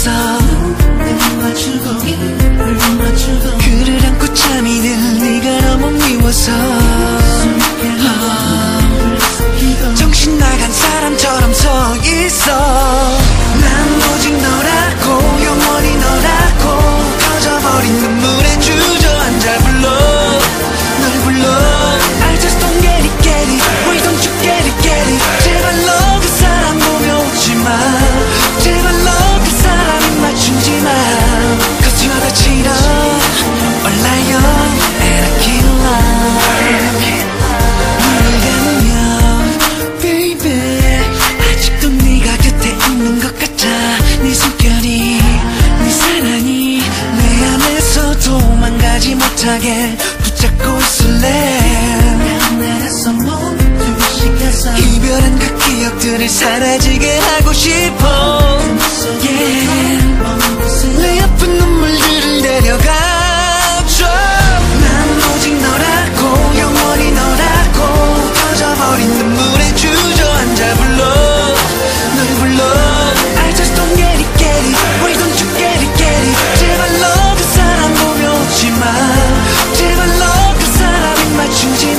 미웠어. 그를 안고 잠이 든 네가 너무 미워서 정신 나간 사람처럼 서 있어. 난 오직 너라고 영원히 너라고 터져버린 눈물에 주저앉아 불러 널 불러. I just don't get it Why don't you get it 제발 너 그 사람 보며 웃지마. 제발 너 그 사람이 맞춘지마. Cause you're the cheater or liar and I can't lie. 눈을 감으면 baby 아직도 네가 곁에 있는 것 같아. 네 숨결이 네 사랑이 내 안에서 도망가지 못하게 붙잡고 있을래. 이별한 그 기억들을 사라지게 하고 싶어. Yeah. 내 아픈 눈물들을 데려가줘. 난 오직 너라고 영원히 너라고 터져버린 눈물에 주저앉아 불러 널 불러. I just don't get it Why don't you get it 제발 너 그 사람 보며 웃지마. 제발 너 그 사람이 맞춘지